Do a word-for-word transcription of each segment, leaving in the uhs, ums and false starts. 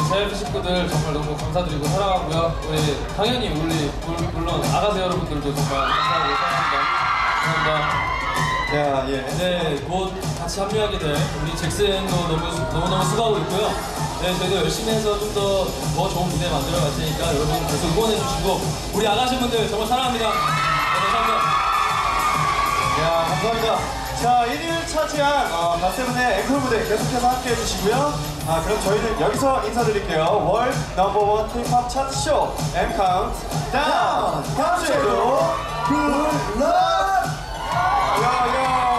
제이에프 식구들 정말 너무 감사드리고 사랑하고요. 우리 당연히 우리 물론 아가새 여러분들도 정말 감사하고 사랑합니다. 감사합니다. 야, 예. 네, 곧 같이 합류하게 될 우리 잭슨도 너무, 너무너무 수고하고 있고요. 네, 저희도 열심히 해서 좀 더 더 좋은 무대 만들어 갈 테니까 여러분 계속 응원해 주시고 우리 아가씨분들 정말 사랑합니다. 네, 감사합니다. 야, 감사합니다. 자, 일 위를 차지한 어, 갓세븐의 앵콜 무대 계속해서 함께 해주시고요. 아, 그럼 저희는 여기서 인사드릴게요. 월 넘버원 K-팝 차트 쇼 M 카운트 다운. 다음 주에도 굿럭. 요요.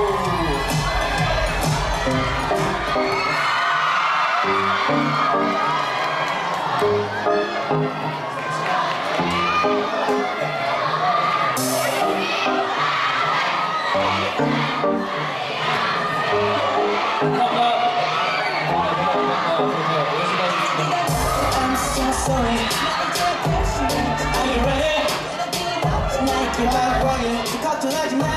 걱정하지 마.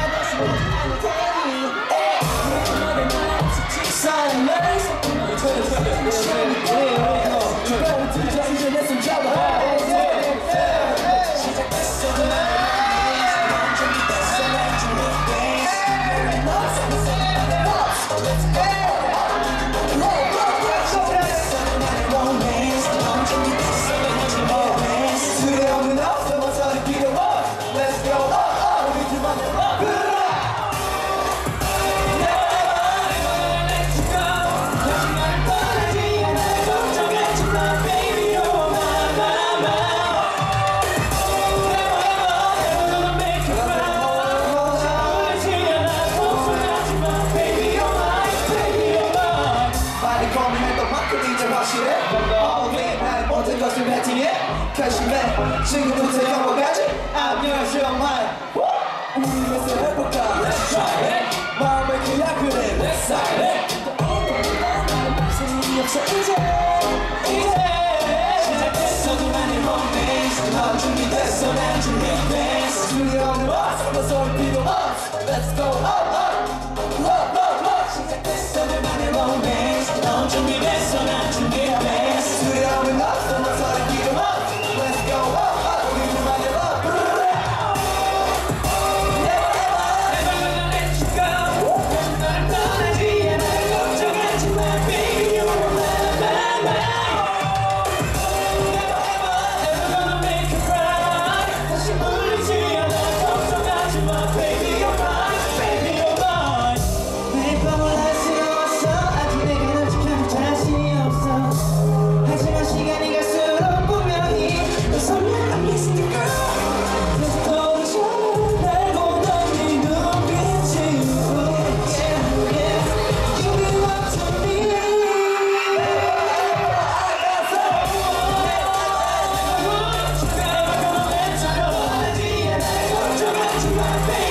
이제 내 손 잡아. 결심해 지금부터 영화까지 I'm yours, you're mine. 우리 위해서 해볼까? Let's try it. 마음을 그냥 그래. Let's start it. 무슨 없어 이제 이제 시작됐어 너만의 romance. 넌 준비됐어 난 준비됐어. 두려움을 벗어나 소리 필요 없어. Let's go up up up up up. 시작됐어 너만의 romance. 넌 준비됐어 난 준비됐어. 두려움을 벗어나 소리 필요 없어. Let's go up, up, we can run it up. Never, never, never let you go. 날 떠나지 않아 걱정하지 마, baby, you're my, my, my. Never, ever, never gonna make you cry. 다시 울리지 않아 걱정하지 마, baby, you're mine, baby, you're mine. 매일 밤을 할 수 없어 아직 내가 널 지켜줄 자신이 없어. 하지만 시간이 갈수록 분명히 I'm missing the girl. 그래서 떠오르잖아 날고 넌네 눈빛이 yeah, yeah. You belong to me. Never gonna let you go. 걱정하지 마, baby.